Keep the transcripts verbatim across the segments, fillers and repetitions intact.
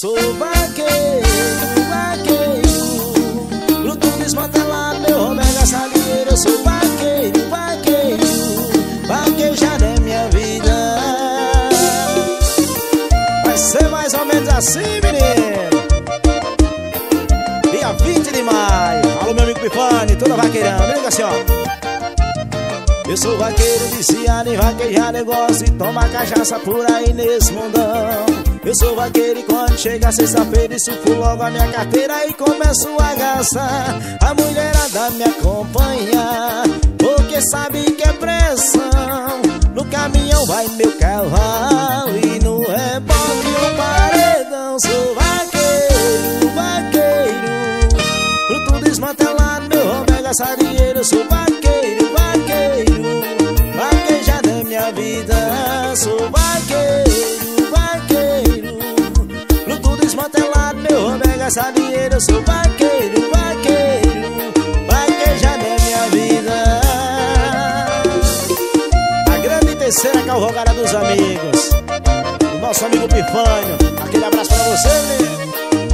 sou vaqueiro, vaqueiro, bruto desmantelado, meu Romega Salieiro. Eu sou vaqueiro, vaqueiro, vaquejado é minha vida. Vai ser mais ou menos assim, menino. Dia vinte de maio. Alô, meu amigo Pifani, toda vaqueirão. Vem cá assim, ó. Eu sou vaqueiro viciado em vaquejar, eu gosto de tomar cachaça por aí nesse mundão. Eu sou vaqueiro e quando chega sexta-feira eu suco logo a minha carteira e começo a gastar. A mulherada me acompanha, porque sabe que é pressão. No caminhão vai meu cavalo e no reboque o paredão. Sou vaqueiro, vaqueiro, bruto desmantelado, meu Romega Salieiro. Eu sou vaqueiro, vaqueiro, vaquejado é minha vida. Sou vaqueiro, vaqueiro, bruto desmantelado, meu Romega Salieiro. Eu sou vaqueiro, vaqueiro, vaquejado é minha vida. A grande terceira cavalgada dos amigos, o nosso amigo Pifânio. Aquele abraço pra você, né?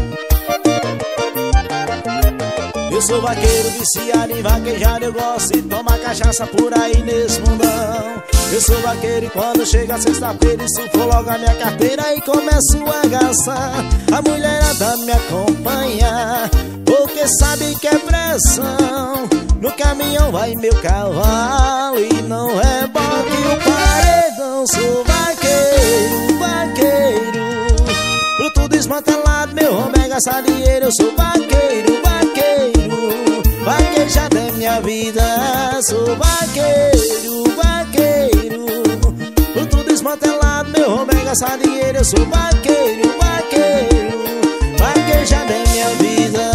Eu sou vaqueiro viciado em vaquejar, eu gosto de tomar cachaça por aí nesse mundão. Eu sou vaqueiro e quando chega sexta-feira suco logo a minha carteira e começo a gastar. A mulherada me acompanha, porque sabe que é pressão. No caminhão vai meu cavalo e não reboque o paredão. Sou vaqueiro, vaqueiro, bruto desmantelado, meu Romega Salieiro. Eu sou vaqueiro, vaqueiro, vaquejado é minha vida. Sou vaqueiro, vaqueiro, bruto desmantelado, meu Romega Salieiro. Eu sou vaqueiro, vaqueiro, vaquejado é minha vida.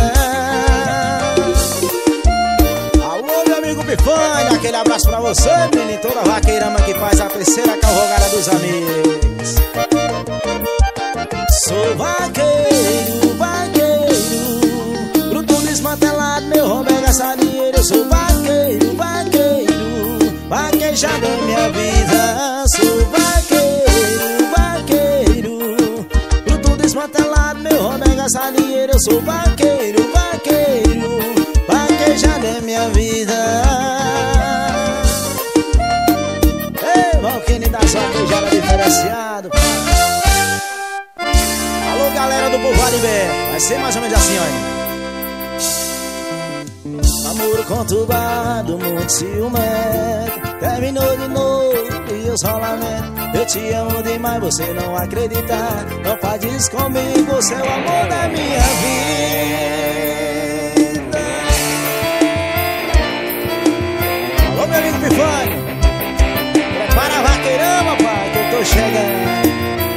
Alô, meu amigo Pifani, aquele abraço pra você, menino. Toda vaqueirama que faz a terceira cavalgada dos amigos. Sou vaqueiro, vaqueiro, bruto desmantelado, meu Romega Salieiro. Eu sou vaqueiro, vaqueiro, vaquejado é minha vida. Sou vaqueiro, vaqueiro, bruto desmantelado, meu Romega Salieiro. Eu sou vaqueiro, vaqueiro, vaquejado é minha vida. Ei, Valquine das vaquejadas diferenciado. Alô, galera do Povo Vale, vai ser mais ou menos assim, olha. Namoro conturbado, muito ciumento, terminou de novo e eu só lamento. Eu te amo demais, você não acredita. Não faz isso comigo, você é o amor da minha vida. Alô, meu amigo Pifânio, prepara a vaqueirama, pai, que eu tô chegando.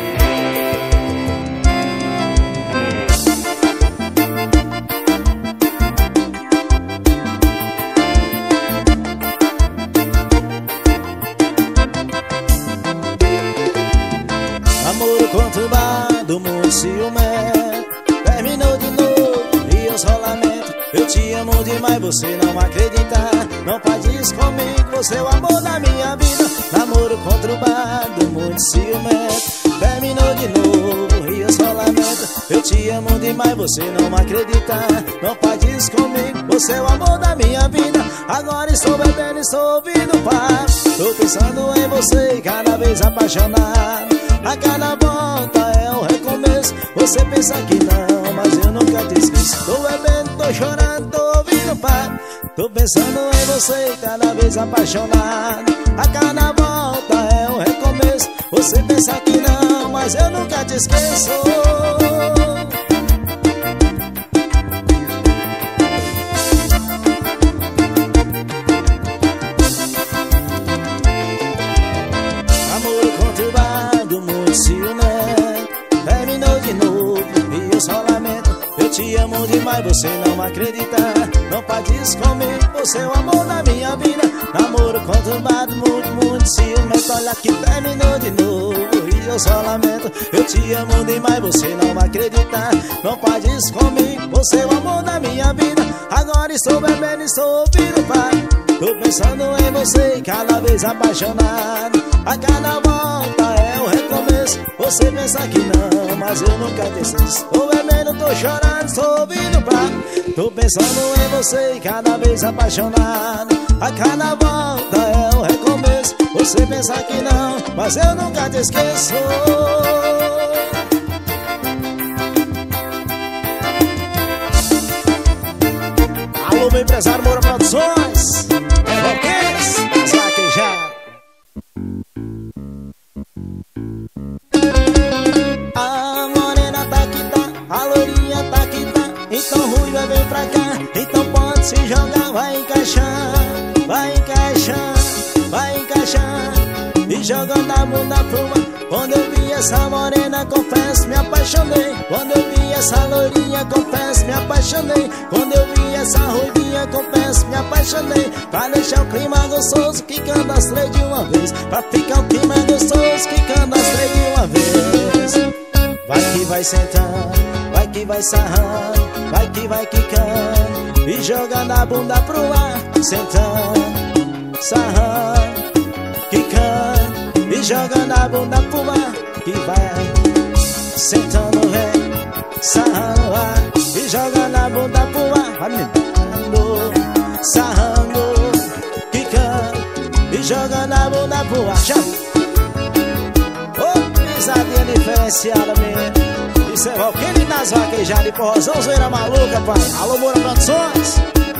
Namoro conturbado, muito ciumento, terminou de novo e eu só lamento. Eu te amo demais, você não acredita. Não faz isso comigo, você é o amor da minha vida. Namoro conturbado, muito ciumento, terminou de novo e eu só lamento. Eu te amo demais, você não acredita. Não faz isso comigo, você é o amor da minha vida. Agora estou bebendo, estou ouvindo papo, tô pensando em você cada vez apaixonado. A cada volta é um recomeço. Você pensa que não, mas eu nunca te esqueço. Tô bebendo, tô chorando, tô ouvindo papo, tô pensando em você cada vez apaixonado. A cada volta é um recomeço. Você pensa que não, mas eu nunca te esqueço. Namoro conturbado, muito ciumento, terminou de novo e eu só lamento. Eu te amo demais, você não acredita. Não faz isso comigo, você é o amor da minha vida. Namoro conturbado, muito, muito ciumento. Olha que terminou de novo eu só lamento. Eu te amo demais, você não vai acreditar. Não faz isso comigo, você é o amor da minha vida. Agora estou bebendo, estou ouvindo, pai. Tô pensando em você e cada vez apaixonado. A cada volta é o recomeço. Você pensa que não, mas eu nunca te esqueço. Tô bebendo, tô chorando, estou ouvindo, pai. Tô pensando em você e cada vez apaixonado. A cada volta é o recomeço. Você pensa que não, mas eu nunca te esqueço. Alô, meu empresário Moura Produções, é Roqueiros, as vaquejadas. A morena tá que tá, a loirinha tá que tá. Então ruiva vem pra cá, então pode se jogar. Vai encaixar, vai encaixar, vai encaixar. E jogando a bunda pro mar. Quando eu vi essa morena, confesso, me apaixonei. Quando eu vi essa loirinha, confesso, me apaixonei. Quando eu vi essa ruivinha, confesso, me apaixonei. Pra deixar o clima gostoso, quicando as três de uma vez. Pra ficar o clima gostoso, quicando as três de uma vez. Vai que vai sentando, vai que vai sarrando, vai que vai quicando. E jogando a bunda pro ar, sentando, sarrando, quicando. E jogando a bunda pro ar, que vai sentando, vem, sarrando ar. E jogando a bunda pro ar, vai me dando, sarrando, quicando. E jogando a bunda pro ar, chama. Ô, pisadinha diferenciada mesmo. Isso é Valqueire nas vaquejadas de porrozão, zoeira maluca, pai. Alô, Moura Produções.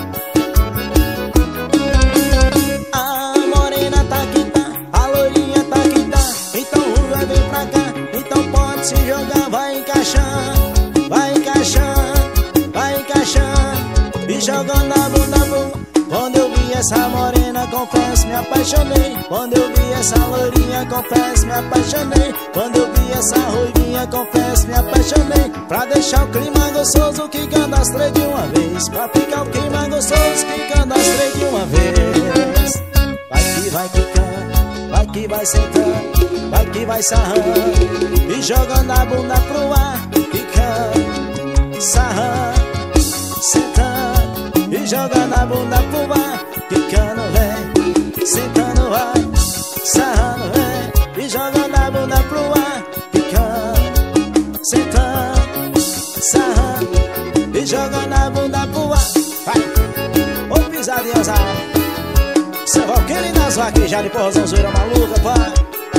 A morena tá que tá, a loirinha tá que tá. Então rua vem pra cá, então pode se jogar. Vai encaixar, vai encaixar, vai encaixar. E jogando a bunda boa. Quando eu vi essa morena, confesso, me apaixonei. Quando eu vi essa loirinha, confesso, me apaixonei. Quando eu vi essa ruivinha, confesso, me apaixonei. Pra deixar o clima gostoso, quicando as três de uma vez. Pra ficar o clima gostoso, quicando as três de uma vez. Vai que vai quicando, vai que vai sentando, vai que vai sarrando. E jogando a bunda pro ar, quicando, sarrando, sentando. E jogando a bunda pro ar, quicando, vem, sentando, vai, sarrando, vem. E jogando a bunda pro ar, quicando, sentando, sarrando. E jogando a bunda pro ar, vai. Ô pisadinha ousada, cê vai querer nas vaquejadas de porrozão, zoeira maluca, vai.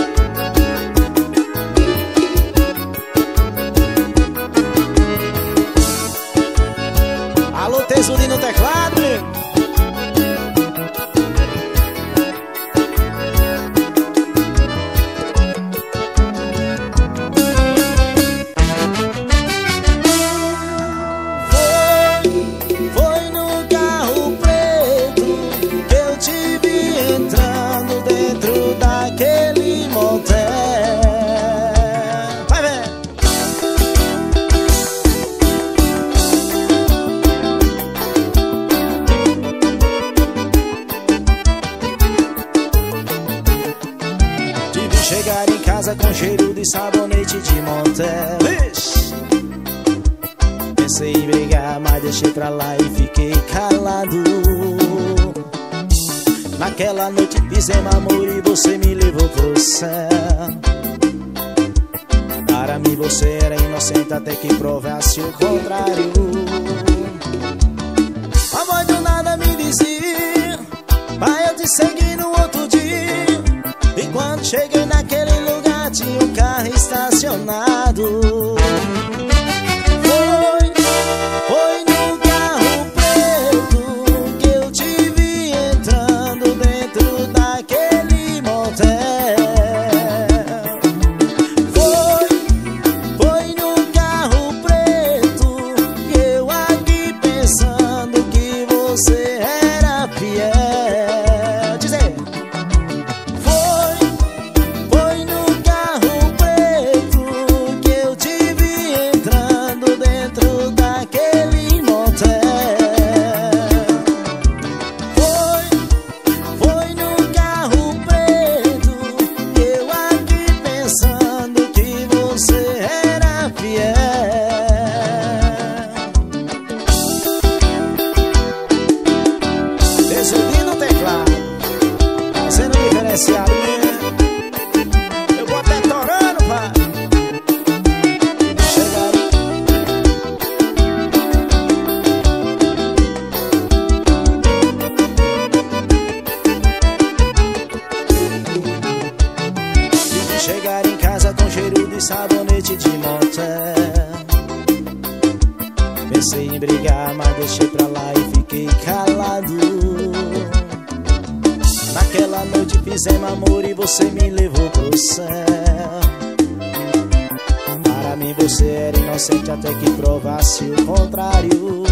Alô, Tesouro no teclado, meu. Foi, foi no carro preto que eu te vi entrando dentro daquele motel. Vai ver. Chegar em casa com cheiro de sabonete de motel. Ixi. Pensei em brigar, mas deixei pra lá e fiquei calado. Naquela noite fizemos amor e você me levou pro céu. Para mim você era inocente até que provasse o contrário. A voz do nada me dizia, mas eu te segui no outro dia. E quando cheguei naquele lugar tinha um carro estacionado. Foi, foi no carro preto que eu te vi entrando dentro daquele motel. Foi, foi no carro preto que eu aqui pensando que você era fiel. Dizer. Foi no carro preto que eu te sabonete de motel. Pensei em brigar, mas deixei pra lá e fiquei calado. Naquela noite fizemos amor e você me levou pro céu. Para mim você era inocente até que provasse o contrário.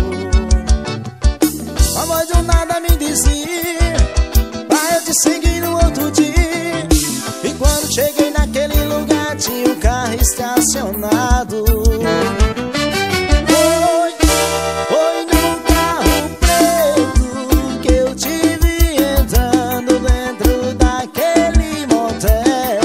A voz do nada me dizia pra eu te seguir no outro dia. E quando cheguei naquele lugar tinha um carro estacionado. Foi, foi no carro preto que eu te vi entrando dentro daquele motel.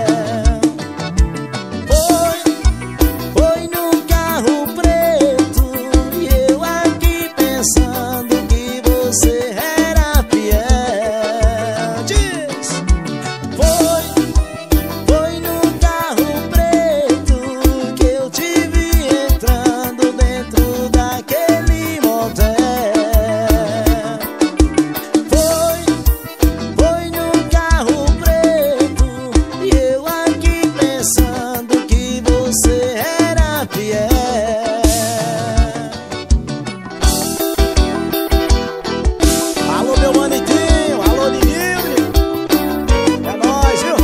Foi, foi no carro preto e eu aqui pensando que você era fiel. Diz! Foi, foi no carro preto que eu te vi entrando dentro daquele motel. Foi, foi no carro preto e eu aqui pensando que você era fiel. Alô, meu manitinho, alô, Nilde. É nóis, viu?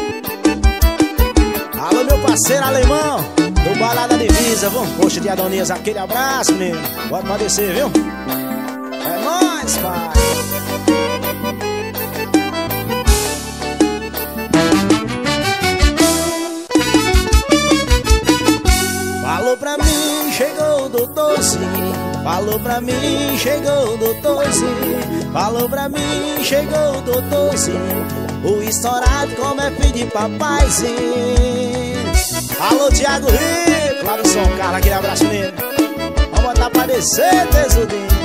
Alô, meu parceiro alemão do Balada Divisa, viu? Poxa de Adonias, aquele abraço, menino. Bora pra descer, viu? É nóis, pai. Falou pra mim, chegou o doutorzinho. Falou pra mim, chegou o doutorzinho. Falou pra mim, chegou o doutorzinho. O estourado como é filho de papaizinho. Alô, Thiago Rico, lá do São Carlos, aquele abraço nele. Vamos botar pra descer, tesudinho.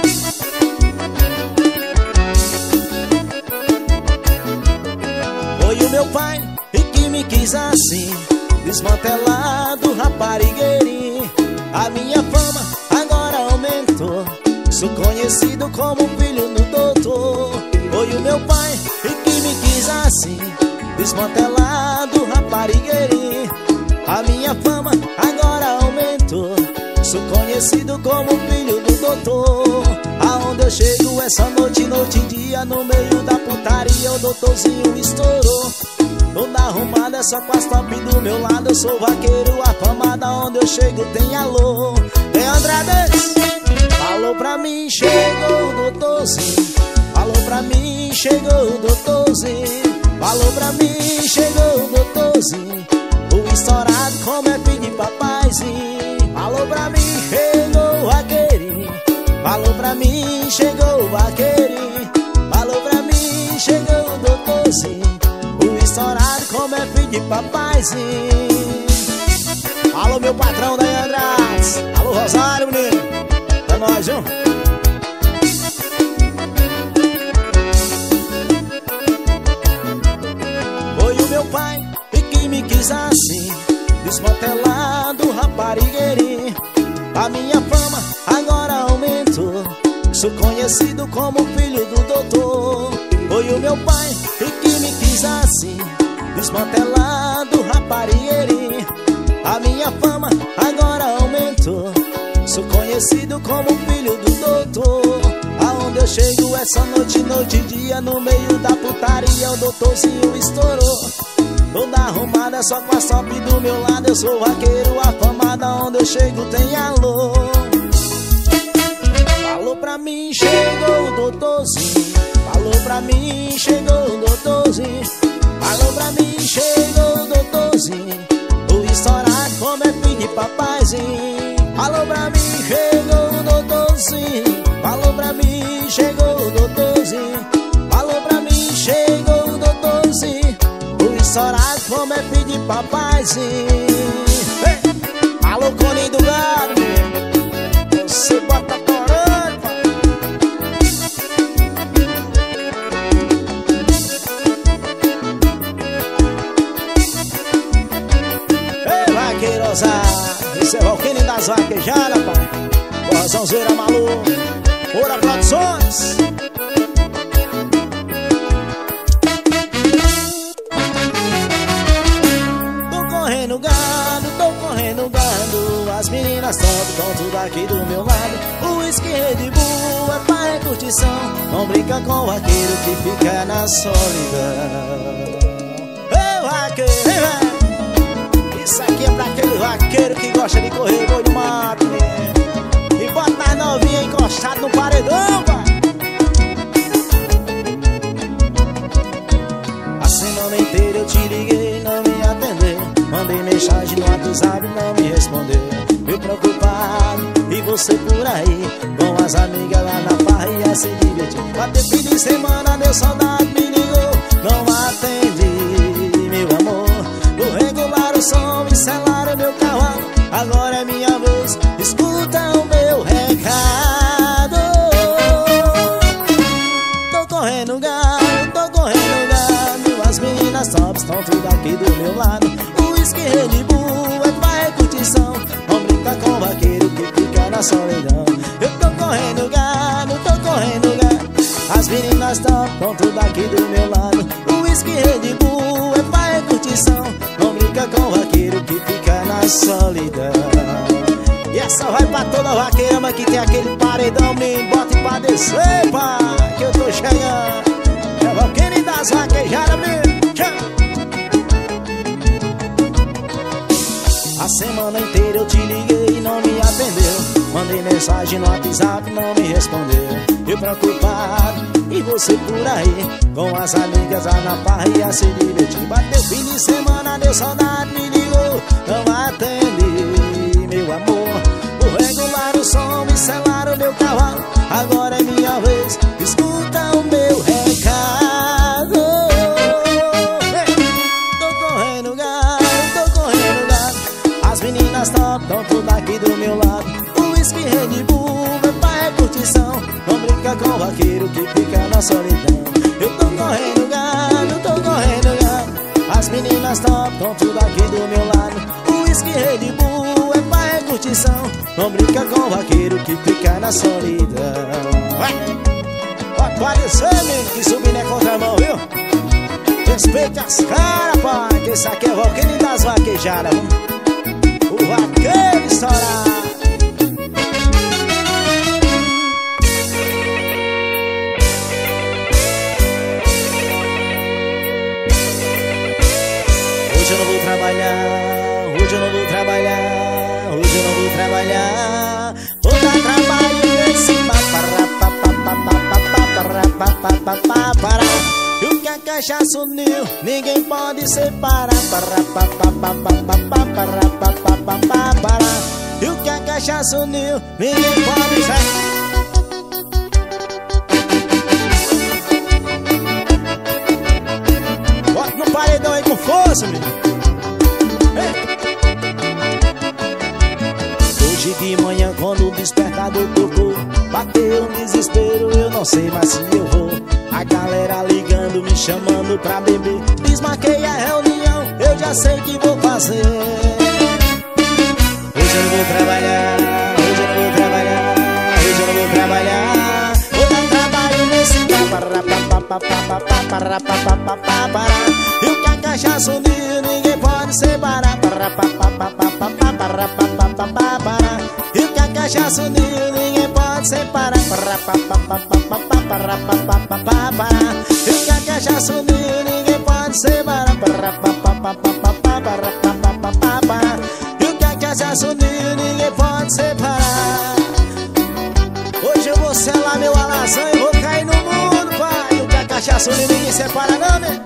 Foi o meu pai e que me quis assim, desmantelado, raparigueirinho. A minha fama agora aumentou, sou conhecido como filho do doutor. Foi o meu pai e que me quis assim, desmantelado, raparigueirinho. A minha fama agora aumentou, sou conhecido como filho do doutor. Aonde eu chego essa noite, noite e dia, no meio da putaria o doutorzinho estourou. Toda arrumada, só com as top do meu lado. Eu sou vaqueiro afamado, aonde eu chego tem alô. Tem Andrades, falou pra mim, chegou o doutorzinho. Falou pra mim, chegou o doutorzinho. Falou pra mim, chegou o doutorzinho. O estourado como é filho de papaizinho. Falou pra mim, chegou o vaqueirinho. Falou pra mim, chegou o vaqueirinho. Falou pra mim, chegou o doutorzinho. O estourado como é filho de papaizinho. Alô, meu patrão da Andrades. Alô, Rosário, menino. É nóis, viu? Foi o meu pai e que me quis assim, desmantelado, raparigueirinho. A minha fama agora aumentou, sou conhecido como filho do doutor. Foi o meu pai e que me quis assim, desmantelado, raparigueirinho. A minha fama agora aumentou, sou conhecido como filho do doutor. Aonde eu chego essa noite, noite e dia, no meio da putaria o doutorzinho estourou. Toda arrumada, só com a top do meu lado. Eu sou vaqueiro afamado, aonde eu chego tem alô. Falou pra mim, chegou o doutorzinho. Falou pra mim, chegou o doutorzinho. Falou pra mim, chegou o doutorzinho. O estourado como é filho de papaizinho. Falou pra mim, chegou o doutorzinho. Falou pra mim, chegou o doutorzinho. Falou pra mim, chegou o doutorzinho. O estourado como é filho de papaizinho. Hey! Alô, Coninho do Gado, você bota torando, pai. Ei, vaqueirosada, esse é o Valquinho das Vaquejadas, pai. Porrazãozeira maluco, Oura Produções. Tô correndo gado As meninas top estão tudo aqui do meu lado. O whisky Red Bull é pra curtição. Não brinca com o vaqueiro que fica na solidão. Ei, vaqueiro, ei, velho. Isso aqui é pra aquele vaqueiro que gosta de correr boi do mato, né? E bota as novinhas encostadas no paredão, pai. A semana inteira eu te liguei, não me atendeu. Mandei mensagem no WhatsApp, não me respondeu. Me preocupado, e você por aí, com as amigas lá na farra ia se divertir. Bateu fim de semana, deu saudade, me ligou, não atendi, meu amor. Vou regular o som e selar o meu cavalo. Agora é minha vez, escuta o meu recado. Tô correndo galo, tô correndo galo. As meninas top estão tudo aqui do meu lado. O whisky Red Bull é pra curtição. Não brinca com o vaqueiro que fica na solidão. Eu tô correndo galo, tô correndo galo. As meninas top estão tudo aqui do meu lado. O whisky Red Bull é pra curtição. Não brinca com o vaqueiro que fica na solidão. E essa vai pra toda vaqueira que tem aquele paredão. Me bota pra descer, pá, que eu tô chegando. É o vaqueiro das vaquejadas mesmo. A semana inteira eu te liguei e não me atendeu. Mandei mensagem no WhatsApp, não me respondeu. Eu preocupado, e você por aí, com as amigas lá na farra ia se divertir. Bateu fim de semana, deu saudade, me ligou, não atendi, meu amor. Vou regular o som e selar o meu cavalo. Agora é minha vez, escuta o meu recado. Tô correndo galo, tô correndo galo. As meninas top estão tudo aqui do meu lado. O whisky Red Bull é pra curtição. Não brinca com o vaqueiro que fica na solidão. Eu tô correndo galo, tô correndo galo. As meninas top estão tudo aqui do meu lado. O whisky Red Bull é pra curtição. Não brinca com o vaqueiro que fica na solidão. Pode parecer, menino, que subir não é contramão, viu? Respeite as caras, pai, que esse aqui é o vaqueiro das vaquejadas, viu? O vaqueiro estourado. Hoje eu não vou trabalhar, hoje eu não vou trabalhar, hoje eu não vou trabalhar. Vou dar trabalho em cima, para pa pa pa pa pa pa pa pa pa. E o que a cachaça uniu, ninguém pode separar. Para pa pa pa pa pa para pa pa pa pa para. E o que a cachaça uniu, ninguém pode separar. Bota no paredão aí com força, menino. Hoje de manhã quando o despertador tocou, bateu um desespero, eu não sei mais se eu vou. A galera ligando, me chamando pra beber. Desmarquei a reunião, eu já sei o que vou fazer. Hoje eu não vou trabalhar, hoje eu não vou trabalhar, hoje eu não vou trabalhar. Vou dar trabalho nesse para pa pa pa pa para pa pa pa pa para. E o que a cachaça uniu, ninguém pode separar. Para pa pa pa pa pa para pa pa pa pa para. E o que a cachaça uniu, ninguém pode separar. Para pa pa pa pa pa para pa pa pa pa para. E o que a cachaça uniu, ninguém pode separar. Para pa pa pa pa pa para pa pa pa pa para. E o que a cachaça uniu, ninguém pode separar. Hoje eu vou selar meu alazão e vou cair no mundo, pai. E o que a cachaça uniu, ninguém separa não, né?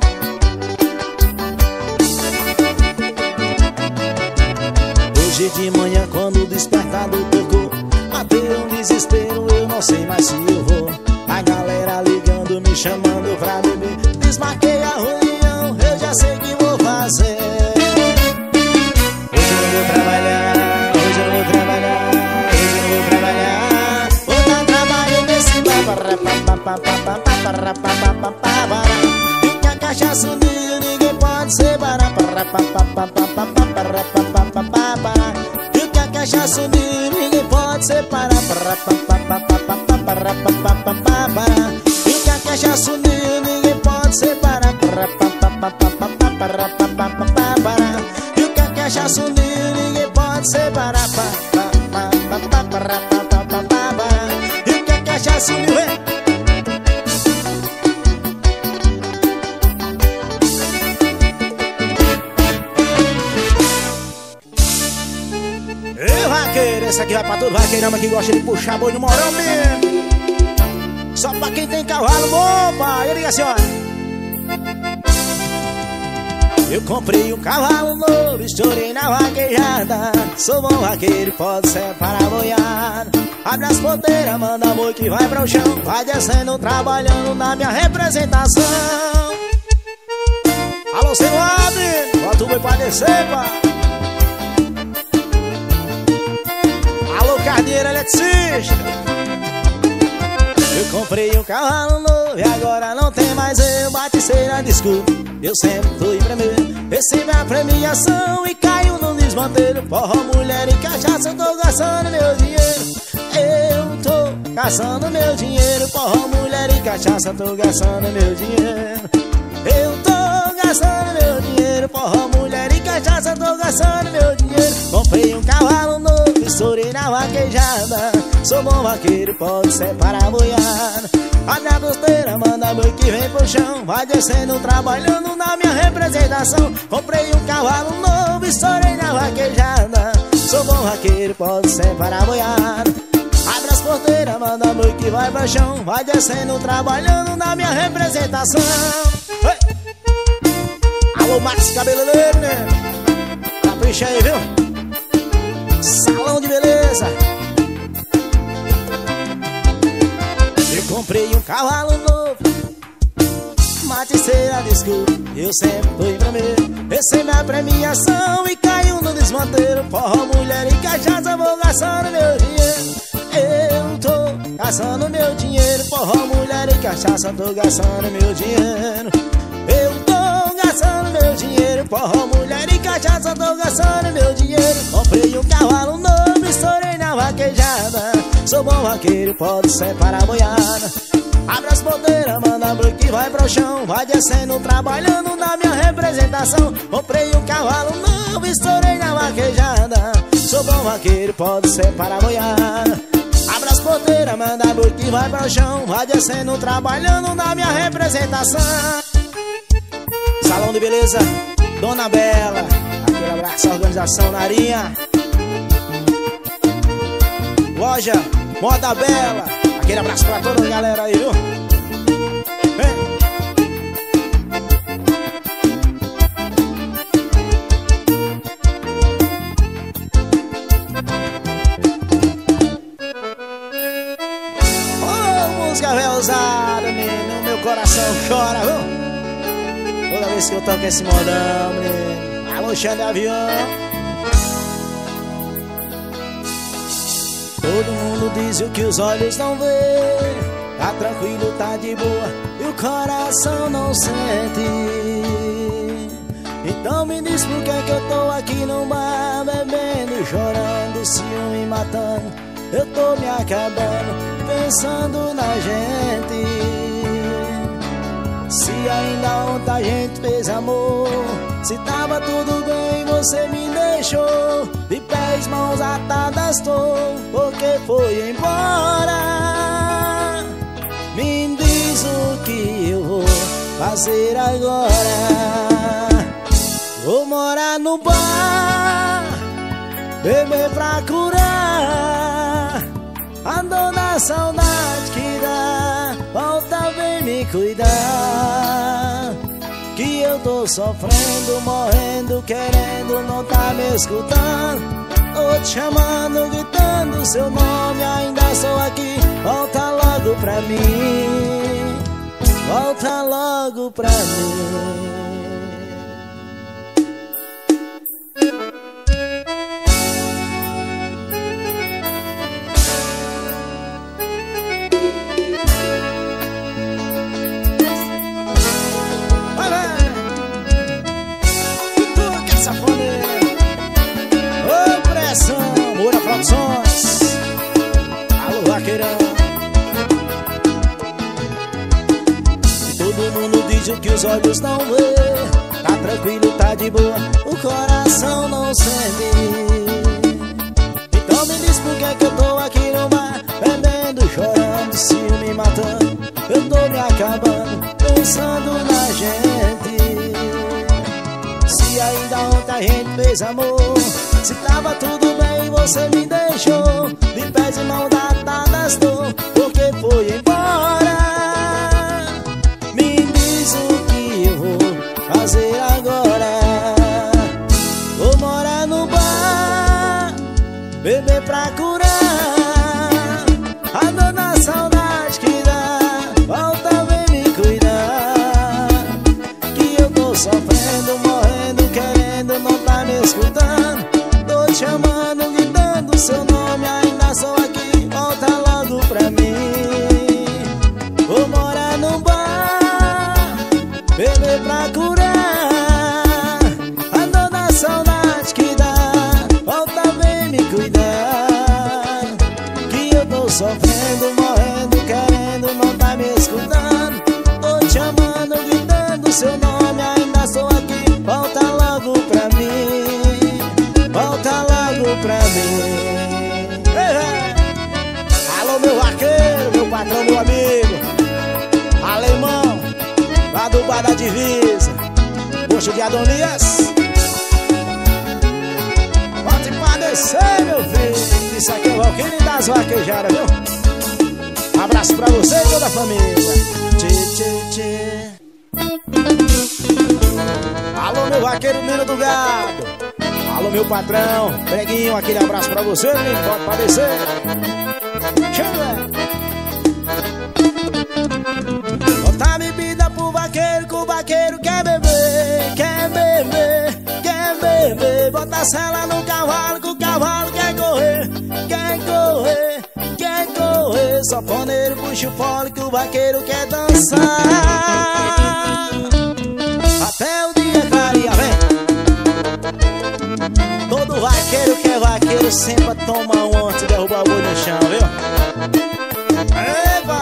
Hoje de manhã quando o despertador tocou, bateu um desespero, eu não sei mais se eu vou. A galera ligando, me chamando pra beber. Desmarquei a reunião, eu já sei o que vou fazer. Hoje eu não vou trabalhar, hoje eu não vou trabalhar, hoje eu não vou trabalhar. Vou dar trabalho nesse bar, para pa pa pa pa para pa pa pa pa para. E que a cachaça uniu, ninguém pode separar. Para pa pa pa pa pa para pa pa pa pa para. E que a cachaça uniu, ninguém pode separar. Para pa pa pa pa pa para pa pa pa pa para. E que a cachaça uniu, ninguém pode separar. Para pa pa pa pa pa para pa pa pa pa para. E que a cachaça uniu, ninguém pode separar. Ei, vaqueiro, esse aqui vai pra todo vaqueirama que gosta de puxar boi no morão mesmo. Só pra quem tem cavalo bom, pai. Eu digo assim, ó. Eu comprei um cavalo novo, estourei na vaquejada. Sou bom vaqueiro, pode separar a boiada. Abre as poteiras, manda boi que vai pro chão. Vai descendo, trabalhando na minha representação. Alô, seu Abre, bota o boi pra descer, pai. Alô, carneiro eletricista. Eu comprei um cavalo novo e agora não tem mais eu. Baticeira, desculpa, eu sempre fui primeiro. Recebi a premiação e caiu no desmantelho. Porra, mulher e cachaça, eu tô gastando meu dinheiro. Eu tô gastando meu dinheiro. Porra, mulher e cachaça, tô gastando meu dinheiro. Eu tô gastando meu dinheiro. Porra, mulher e cachaça, tô gastando meu dinheiro. Comprei um cavalo novo, estourei na vaquejada. Sou bom vaqueiro, pode separar a boiada. Abre a costeira, manda boi que vem pro chão. Vai descendo, trabalhando na minha representação. Comprei um cavalo novo, estourei na vaquejada. Sou bom vaqueiro, pode separar a boiada. Abre as porteiras, manda boi que vai pro chão. Vai descendo, trabalhando na minha representação. Oi. Alô, Max Cabeleireiro, né? Capricha aí, viu? Salão de beleza. Eu comprei um cavalo novo, Maticeira, desculpa, eu sempre fui primeiro. Recebi a premiação e caiu no desmanteiro. Porra, mulher e cachaça, vou gastando meu dinheiro. Eu tô gastando meu dinheiro. Porra, mulher e cachaça, tô gastando meu dinheiro. Eu tô gastando meu dinheiro. Porra, mulher e cachaça, tô gastando meu dinheiro. Comprei um cavalo novo, estourei na vaquejada. Sou bom vaqueiro, pode separar a boiada. Abre as poteiras, manda boi que vai pro chão. Vai descendo, trabalhando na minha representação. Comprei um cavalo novo, estourei na vaquejada. Sou bom vaqueiro, pode separar a boiada. Abre as poteiras, manda boi que vai pro chão. Vai descendo, trabalhando na minha representação. Salão de beleza, Dona Bela. Aquele abraço, organização Narinha. Loja Moda Bela. Aquele abraço pra toda a galera aí, viu? Vem. Oh, música velzada, menino. Meu coração chora, viu? Toda vez que eu toco esse modão, menino. Alô, chão de avião. Todo mundo diz o que os olhos não vê. Tá tranquilo, tá de boa e o coração não sente. Então me diz por que que eu tô aqui no bar, bebendo, chorando, ciúme matando. Eu tô me acabando, pensando na gente. Se ainda ontem a gente fez amor, se tava tudo bem, você me deixou. De pés, mãos atadas tô, porque foi embora. Me diz o que eu vou fazer agora. Vou morar no bar, beber pra curar a dor da saudade que dá. Volta, vem me cuidar, que eu tô sofrendo, morrendo, querendo, não tá me escutando. Tô te chamando, gritando seu nome, ainda sou aqui. Volta logo pra mim, volta logo pra mim. Moura Produções. Alô, vaqueirão. E todo mundo diz o que os olhos não vê. Tá tranquilo, tá de boa, o coração não sente. Então me diz por que que eu tô aqui no bar, bebendo, chorando, ciúme matando. Eu tô me acabando, pensando na gente. Se ainda ontem a gente fez amor, se tava tudo bem, você me deixou de pés e mãos atadas estou, porque foi embora. Me diz o que eu vou fazer agora. Vou morar no bar, beber pra curar a dor da saudade que dá. Volta, vem me cuidar, que eu tô sofrendo, morrendo, querendo, não tá me escutando. Tô te chamando, gritando seu nome, ainda sou aqui, volta logo pra mim. Vou morar no bar, beber pra curar a dor da saudade que dá. Volta, vem me cuidar, que eu tô sofrendo, morrendo, querendo, não tá me escutando. Tô te chamando, gritando seu nome, ainda sou aqui, volta logo pra mim. Volta logo pra mim. Ei, ei. Alô, meu vaqueiro, meu patrão, meu amigo Alemão, lá do Bar da Divisa, Posto de Adonias. Pode padecer, meu filho, isso aqui é o Valquírio das Vaquejadas, viu? Um abraço pra você e toda a família. Tchê, tchê, tchê. Alô, meu vaqueiro, menino do gado. Alô, meu patrão, Preguinho, aquele abraço pra você, menino, pode padecer. Chega! Bota bebida pro vaqueiro, que o vaqueiro quer beber, quer beber, quer beber. Bota sela no cavalo, que o cavalo quer correr, quer correr, quer correr. Sanfoneiro puxa o fole, que o vaqueiro quer dançar. Até o dia clarear, vem. Todo vaqueiro que é vaqueiro sempre toma um antes de derrubar o boi no chão, viu? Eba!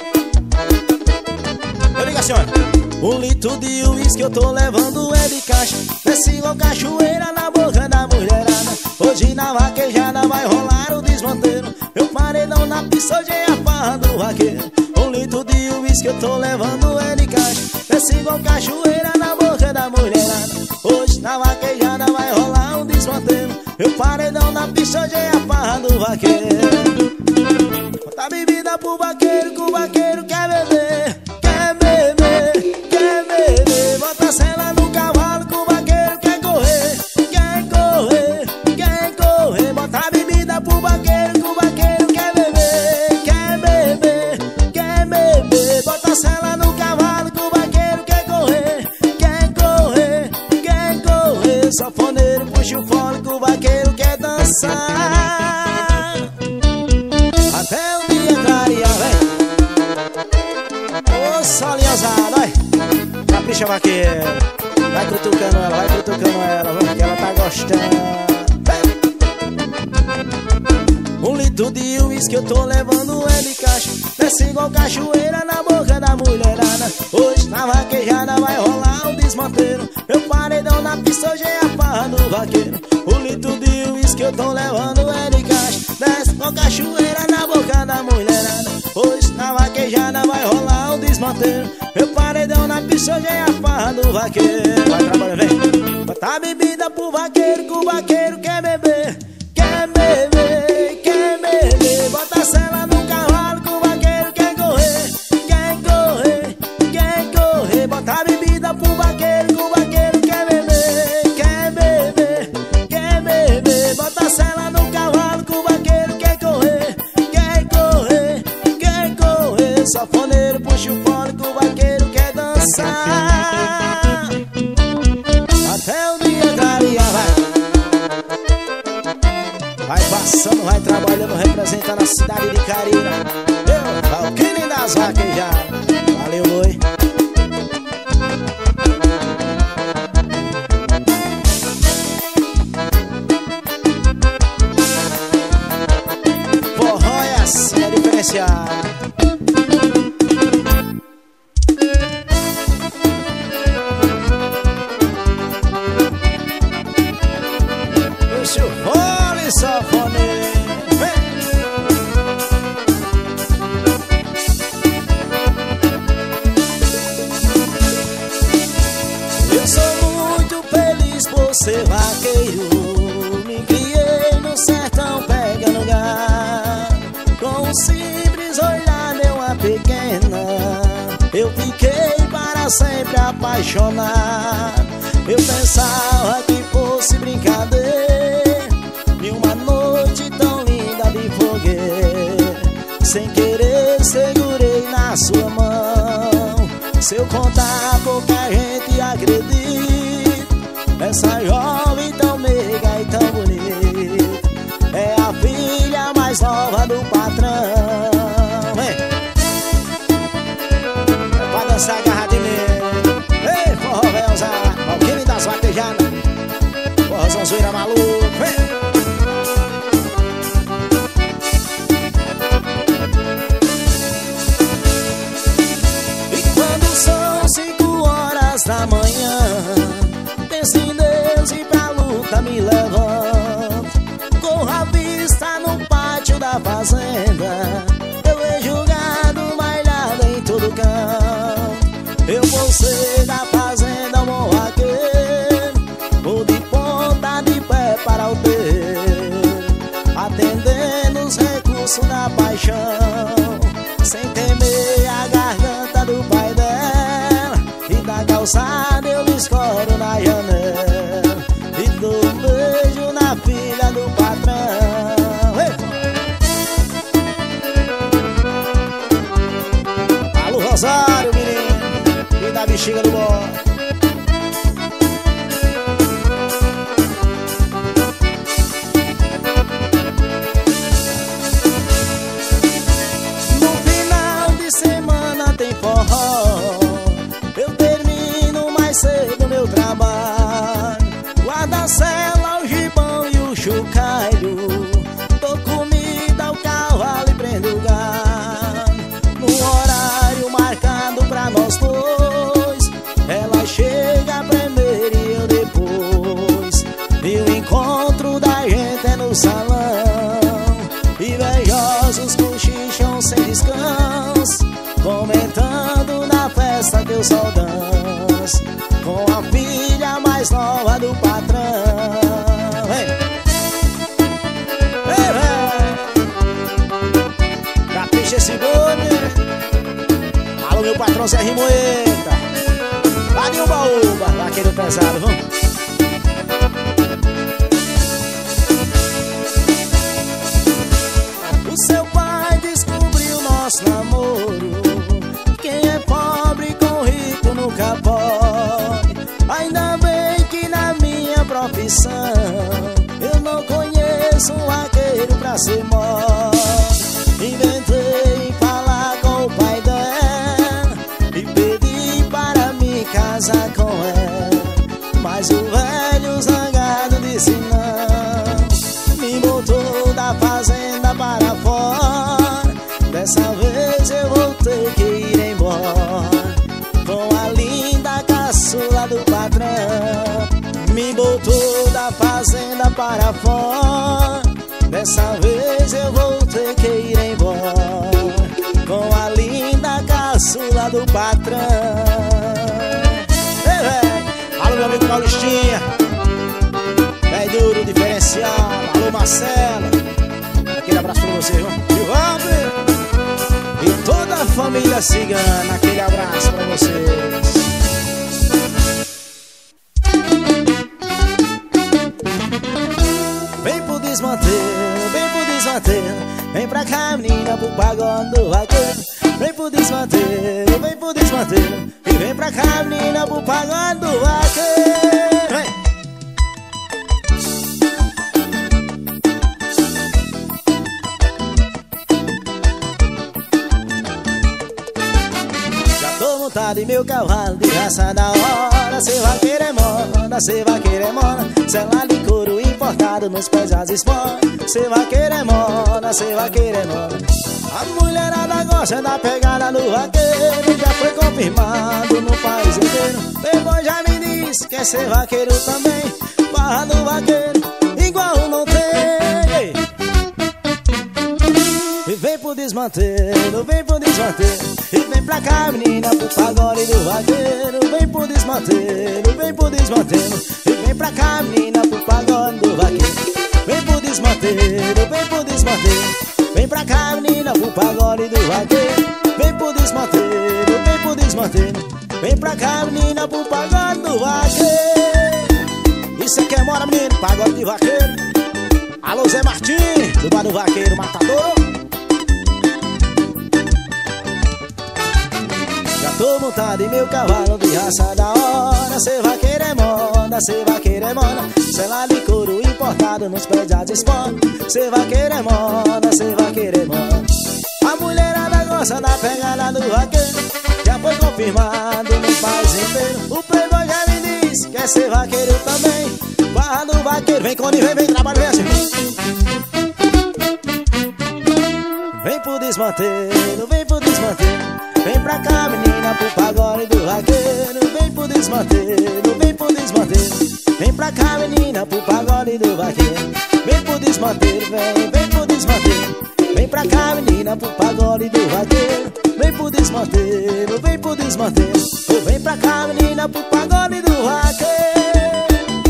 Eu ligo assim, ó. Um litro de uísque eu tô levando é de caixa. Desce igual cachoeira na boca da mulherada. Hoje na vaquejada vai rolar o desmanteiro. Eu paredão na pista, hoje é a farra do vaqueiro. Um litro de uísque eu tô levando é de caixa. Desce igual cachoeira na boca da mulherada. Hoje na vaquejada vai rolar um desmanteiro. Eu paredão na pista, hoje é a farra do vaqueiro. Bota bebida pro vaqueiro, que o vaqueiro quer beber, quer beber, quer beber. Bota sela no cavalo, que o vaqueiro quer correr, quer correr, quer correr. Bota bebida pro vaqueiro, que o vaqueiro quer beber, quer beber, quer beber. Bota sela no cavalo, que o vaqueiro quer correr, quer correr, quer correr. Sanfoneiro puxa o fole, que o vaqueiro quer dançar. Até o dia clarear, vem. Ô, solinha ousada, vai. Capricha, vaqueiro. Vai cutucando ela, vai cutucando ela, vamos, que ela tá gostando. Um litro de uísque eu tô levando é de caixa. Desce igual cachoeira na boca da mulherada. Hoje na vaquejada vai rolar um desmanteiro. Eu paredão na pista, hoje é a farra do vaqueiro. Um litro de uísque eu tô levando é de caixa. Desce igual cachoeira na boca da mulherada. Hoje na vaquejada vai rolar um desmanteiro. Eu paredão na pista, hoje é a farra do vaqueiro. Vai trabalhar, vem. Bota bebida pro vaqueiro, que o vaqueiro quer beber, quer beber, quer beber. Bota sela no cavalo, que o vaqueiro quer correr, quer correr, quer correr. Bota bebida pro vaqueiro, que o vaqueiro quer beber, quer beber, quer beber. Bota sela no cavalo, que o vaqueiro quer correr, quer correr, quer correr. Sanfoneiro puxa o fole, que o vaqueiro quer dançar. Até o dia clarear, vai. Vai passando, vai trabalhando, representando a cidade de Carina. Eu, Valquírio das Vaquejadas. Valeu, boi. Forró é assim, é diferenciado. Puxa o fole, sanfoneiro. Eu sou muito feliz por ser vaqueiro. Me criei no sertão sempre apaixonado. Eu pensava que fosse brincadeira, e uma noite tão linda de fogueira, sem querer segurei na sua mão. Se eu contar pouca gente acredita, essa jovem tão meiga e tão bonita é a filha mais nova do patrão. Vem! É pra dançar agarradinho mesmo. Ei, forró velzada, Valquíria das Vaquejadas, forrozão zoeira maluco, vem! Da manhã, penso em Deus e pra luta me levanto. Corro a vista no pátio da fazenda, eu vejo gado malhado em todo canto. Eu vou ser da fazenda, um bom vaqueiro, vou de ponta de pé para o terreiro, atendendo os recursos da paixão, sem temer a garganta do pai dela. E da calçada eu me escoro na janela e dou um beijo na filha do patrão. Ei! Alô, Rosário, menino, e da bexiga do bode. No final de semana tem forró, cedo meu trabalho, guarda-cela, o gibão e o chocalho, dou comida ao cavalo e prendo o gado. No horário marcado pra nós dois, ela chega primeiro e eu depois, e o encontro da gente é no salão. Invejosos cochicham sem descanso, comentando na festa que eu só danço com a filha mais nova do patrão. Vem! Vem, vem! Capricha esse boi. Alô, meu patrão Zé Rimoeta, lá de Ubaúba, vaqueiro pesado, vamos! O seu pai descobriu nosso namoro, quem é pobre com rico nunca pode. Ainda bem que na minha profissão eu não conheço um vaqueiro pra ser mó. Inventei em falar com o pai dela e pedi para me casar com ela, mas o velho zangado disse não, me botou da fazenda para fora. Dessa vez eu vou ter que ir embora com a linda caçula do patrão. Me botou da fazenda para fora, dessa vez eu vou ter que ir embora com a linda caçula do patrão. Ei, véi! Alô, meu amigo Paulistinha, véi duro, diferencial. Alô, Marcelo, aquele abraço pra você, viu? E toda a família cigana, aquele abraço pra vocês. Vem pro desmanteiro, vem pro desmanteiro, vem pra cá menina pro pagode do vaqueiro. Vem pro desmanteiro, vem pro desmanteiro, e vem pra cá menina pro pagode do vaqueiro. Vem! montado em meu cavalo de raça da hora. Cê vai querer moda, cê vai querer moda, sela de couro importado nos pés as esporas. Cê vai querer moda, cê vai querer moda. A mulherada gosta da pegada do vaqueiro, já foi confirmado no país inteiro. Depois já me disse que é ser vaqueiro também. Barra do vaqueiro, igual não tem. E vem pro desmanteiro, vem pro desmanteiro, e vem pra cá menina pro pagode do vaqueiro. Vem pro desmanteiro, vem pro desmanteiro, e vem pra cá menina pro pagode do vaqueiro. Vem pro desmanteiro, vem pro desmanteiro, vem pra cá menina pro pagode do vaqueiro. Vem pro desmanteiro, vem pro desmanteiro, Vem pra cá, menina, pro pagode do vaqueiro. Isso aqui é mora, menino, pagode de vaqueiro. Alô, Zé Martim, do bar do vaqueiro matador. Já tô montado em meu cavalo de raça da hora. Cê vaqueiro é moda, cê vaqueiro é moda. Cê lá de couro importado nos prédios de esporte. Cê vaqueiro é moda, cê vaqueiro é moda. A mulherada gosta da pegada do vaqueiro. Já foi confirmado no país inteiro. O playboy já me diz, quer ser vaqueiro também. Barra do vaqueiro, vem Cone, vem, vem, trabalho, vem assim. Vem pro desmanteiro, vem pro desmanteiro. Vem pra cá, menina, pro pagode do vaqueiro. Vem pro desmanteiro, vem pro desmanteiro. Vem pra cá, menina, pro pagode do vaqueiro. Vem pro desmanteiro, vem, vem pro desmanteiro. Vem pra cá, menina, pro pagode do vaqueiro. Vem pro desmanteiro, vem pro desmanteiro. Oh, vem pra cá, menina, pro pagode do vaqueiro.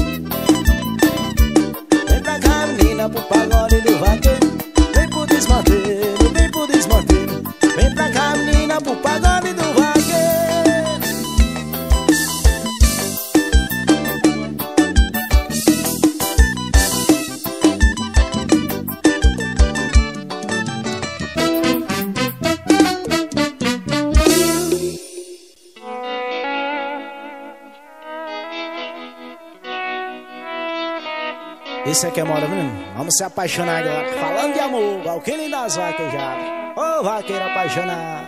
Vem pra cá, menina, pro pagode do vaqueiro. Vem pro desmanteiro, vem pro desmanteiro. Vem pra cá, menina, pro pagode do vaqueiro. Esse aqui é moda, menino. Vamos se apaixonar agora. Falando de amor, Valqueiro das vaquejadas. Ô, oh, vaqueiro apaixonado.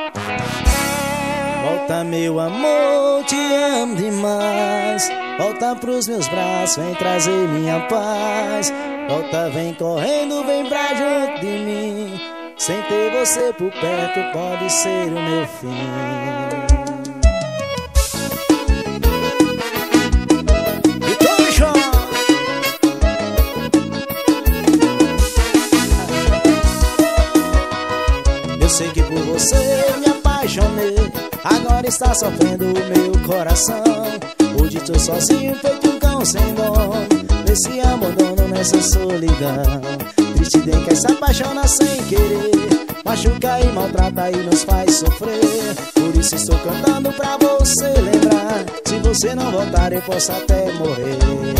Volta, meu amor, te amo demais. Volta pros meus braços, vem trazer minha paz. Volta, vem correndo, vem pra junto de mim. Sem ter você por perto, pode ser o meu fim. Sei que por você eu me apaixonei. Agora está sofrendo o meu coração. Hoje tô sozinho, feito um cão sem dono. Nesse abandono, nessa solidão. Triste de quem se apaixona sem querer. Machuca e maltrata e nos faz sofrer. Por isso estou cantando pra você lembrar. Se você não voltar eu posso até morrer.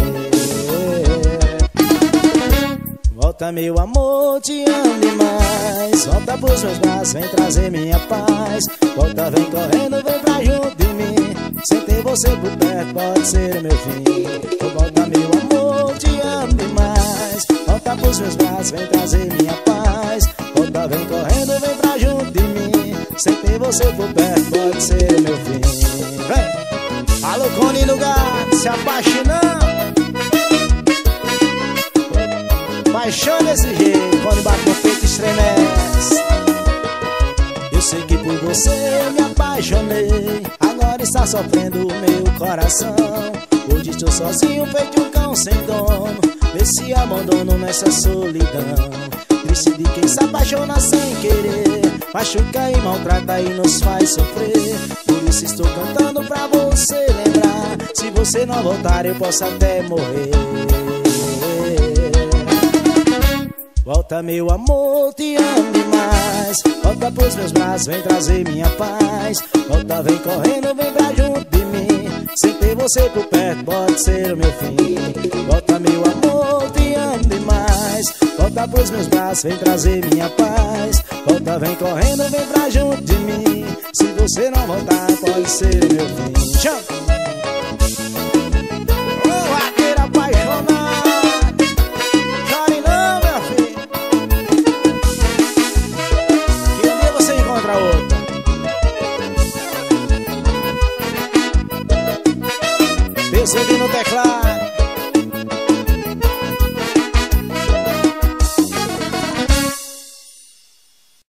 Volta, meu amor, te amo demais. Volta pros meus braços, vem trazer minha paz. Volta, vem correndo, vem pra junto de mim. Sem ter você por perto, pode ser o meu fim. Volta, meu amor, te amo demais. Volta pros meus braços, vem trazer minha paz. Volta, vem correndo, vem pra junto de mim. Sem ter você por perto, pode ser o meu fim. Vem! Alô, Cone no gato, se apaixonando. Paixão desse jeito, quando bate no peito estremece. Eu sei que por você eu me apaixonei. Agora está sofrendo o meu coração. Hoje estou sozinho, feito um cão sem dono. Nesse abandono, nessa solidão. Triste de quem se apaixona sem querer. Machuca e maltrata e nos faz sofrer. Por isso estou cantando pra você lembrar. Se você não voltar eu posso até morrer. Volta, meu amor, te amo demais. Volta pros meus braços, vem trazer minha paz. Volta, vem correndo, vem pra junto de mim. Sem ter você por perto, pode ser o meu fim. Volta, meu amor, te amo demais. Volta pros meus braços, vem trazer minha paz. Volta, vem correndo, vem pra junto de mim. Se você não voltar, pode ser o meu fim. Chama!